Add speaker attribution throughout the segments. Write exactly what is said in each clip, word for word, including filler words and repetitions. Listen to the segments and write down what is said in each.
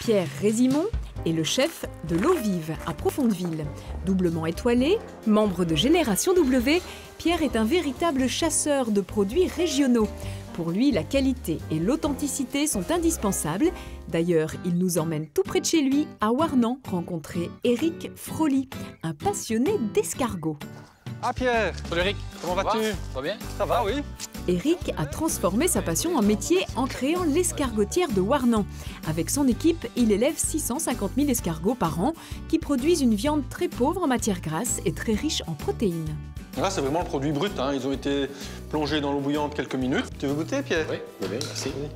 Speaker 1: Pierre Résimond est le chef de l'Eau Vive à Profondeville. Doublement étoilé, membre de Génération W, Pierre est un véritable chasseur de produits régionaux. Pour lui, la qualité et l'authenticité sont indispensables. D'ailleurs, il nous emmène tout près de chez lui, à Warnant, rencontrer Éric Froli, un passionné d'escargots.
Speaker 2: Ah Pierre!
Speaker 3: Salut Eric,
Speaker 2: Comment vas-tu?
Speaker 3: Ça va bien?
Speaker 2: Ça va, oui.
Speaker 1: Éric a transformé sa passion en métier en créant l'escargotière de Warnant. Avec son équipe, il élève six cent cinquante mille escargots par an qui produisent une viande très pauvre en matières grasses et très riche en protéines.
Speaker 2: Là, c'est vraiment le produit brut, hein. Ils ont été plongés dans l'eau bouillante quelques minutes. Tu veux goûter, Pierre?
Speaker 3: Oui, oui, merci.
Speaker 2: Oui.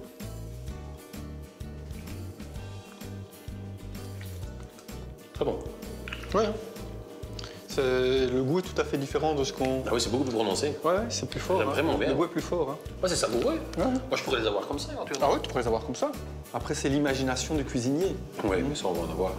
Speaker 3: Très bon.
Speaker 2: Ouais. Le goût est tout à fait différent de ce qu'on...
Speaker 3: Ah oui, c'est beaucoup plus prononcé.
Speaker 2: Ouais, c'est plus fort.
Speaker 3: J'aime
Speaker 2: hein.
Speaker 3: vraiment bien.
Speaker 2: Le goût est plus fort. Hein.
Speaker 3: Ouais, c'est savoureux.
Speaker 2: Ouais.
Speaker 3: Moi, je pourrais les avoir comme ça, éventuellement.
Speaker 2: Ah oui, tu pourrais les avoir comme ça. Après, c'est l'imagination du cuisinier.
Speaker 3: Oui, mais ça, on va en avoir.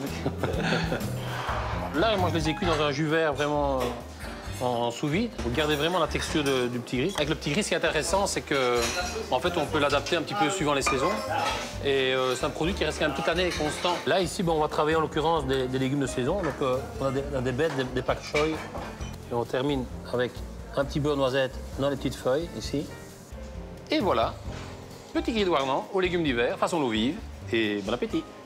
Speaker 3: Là, moi, je les ai cuits dans un jus vert vraiment euh, en sous-vide. Vous gardez vraiment la texture de- du petit gris. Avec le petit gris, ce qui est intéressant, c'est que, en fait, on peut l'adapter un petit peu suivant les saisons. Et euh, c'est un produit qui reste quand même toute l'année constant. Là, ici, bon, on va travailler en l'occurrence des, des légumes de saison. Donc, euh, on a des, on a des bêtes, des, des pak choy. Et on termine avec un petit beurre noisette dans les petites feuilles, ici. Et voilà, petit gris de Warnant aux légumes d'hiver, façon l'eau vive. Et bon appétit!